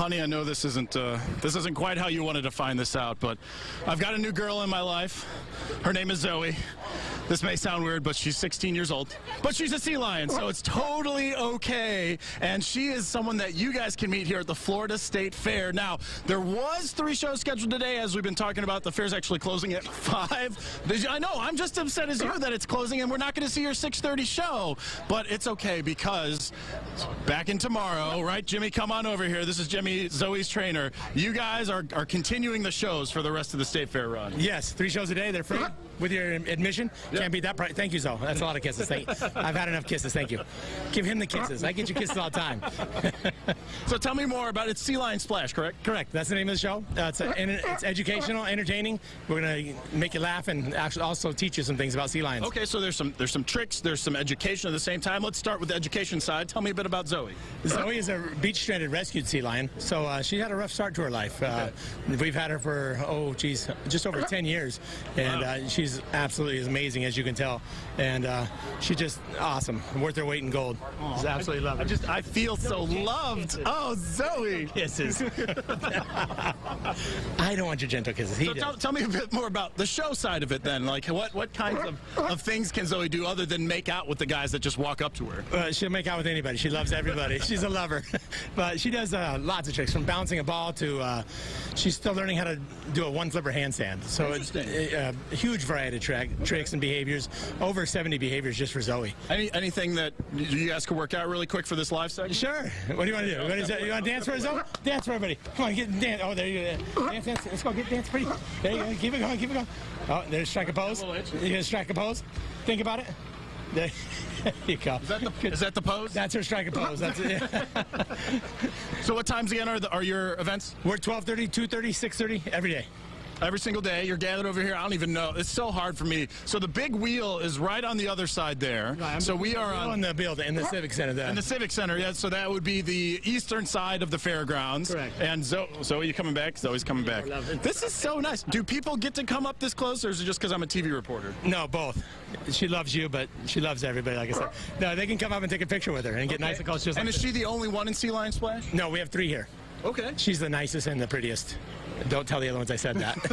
Honey, I know this isn't quite how you wanted to find this out, but I've got a new girl in my life. Her name is Zoe. This may sound weird, but she's 16 years old. But she's a sea lion, so it's totally okay. And she is someone that you guys can meet here at the Florida State Fair. Now, there was 3 shows scheduled today, as we've been talking about. The fair's actually closing at 5. I know, I'm just upset as you that it's closing, and we're not going to see your 6:30 show. But it's okay, because back in tomorrow, right? Jimmy, come on over here. This is Jimmy, Zoe's trainer. You guys are continuing the shows for the rest of the State Fair run. Yes, 3 shows a day. They're free with your admission. Yep. Can't beat that price. Thank you, Zoe. That's a lot of kisses. I've had enough kisses. Thank you. Give him the kisses. I get you kisses all the time. So tell me more about it. Sea Lion Splash, correct? Correct. That's the name of the show. It's educational, entertaining. We're going to make you laugh and actually also teach you some things about sea lions. Okay, so there's some tricks, there's some education at the same time. Let's start with the education side. Tell me a bit about Zoe. Zoe is a beach-stranded rescued sea lion, so she had a rough start to her life. We've had her for, just over 10 years, and she's absolutely amazing, as you can tell, and she's just awesome, worth her weight in gold. Just absolutely love her. I feel so loved. Oh, Zoe. Kisses. I don't want your gentle kisses. So tell me a bit more about the show side of it then. Like, what kinds of things can Zoe do other than make out with the guys that just walk up to her? She'll make out with anybody. She loves everybody. She's a lover. But she does lots of tricks, from bouncing a ball to she's still learning how to do a 1-flipper handstand. So it's a huge variety of tricks and behaviors. Over 70 behaviors just for Zoe. Anything that you guys could work out really quick for this live segment? Sure. What do you want to do? You want to dance for us, Zoe? Dance for everybody. Come on, get dance. Oh, there you go. Dance. Let's go. Get dance pretty. There you go. Keep it going. Keep it going. Oh, there's strike a pose. You're going to strike a pose? Think about it. There you go. Is that the pose? That's her strike a pose. That's it. So what times again are your events? We're 12:30, 2:30, 6:30 every day. Every single day. You're gathered over here. I don't even know. It's so hard for me. So the big wheel is right on the other side there. Right, so we are on the building, in the Civic Center there. In the Civic Center, yeah. So that would be the eastern side of the fairgrounds. Correct. And Zoe, you coming back? Zoe's coming back. This is so nice. Do people get to come up this close, or is it just because I'm a TV reporter? No, both. She loves you, but she loves everybody, like I said. No, they can come up and take a picture with her and get nice and close. And is she the only one in Sea Lion Splash? No, we have 3 here. Okay. She's the nicest and the prettiest. Don't tell the other ones I said that.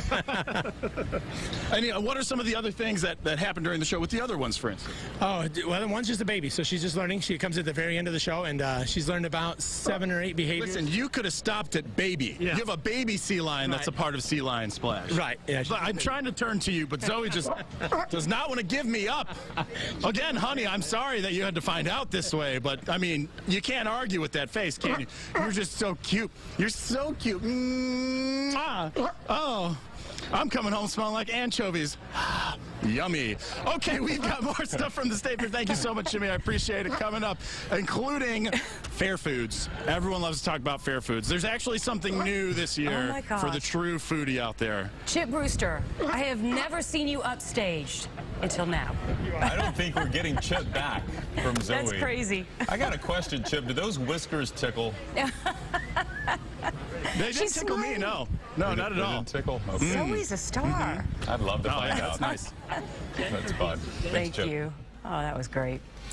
What are some of the other things that happened during the show with the other ones, for instance? Oh, well, one's just a baby, so she's just learning. She comes at the very end of the show, and she's learned about 7 or 8 behaviors. Listen, you could have stopped at baby. Yeah. You have a baby sea lion that's a part of Sea Lion Splash. Right. Yeah, I'm trying to turn to you, but Zoe just does not want to give me up. Again, honey, I'm sorry that you had to find out this way, but, I mean, you can't argue with that face, can you? You're just so cute. You're so cute. Oh, I'm coming home smelling like anchovies. Yummy. Okay, we've got more stuff from the State Fair. Thank you so much, Jimmy. I appreciate it. Coming up, including fair foods. Everyone loves to talk about fair foods. There's actually something new this year for the true foodie out there. Chip Brewster, I have never seen you upstaged until now. I don't think we're getting Chip back from Zoe. That's crazy. I got a question, Chip. Do those whiskers tickle? They didn't tickle me, no. No, not at all. Didn't tickle? Okay. Zoe's a star. I'd love to find out. That's nice. That's fun. Thank you. Oh, that was great.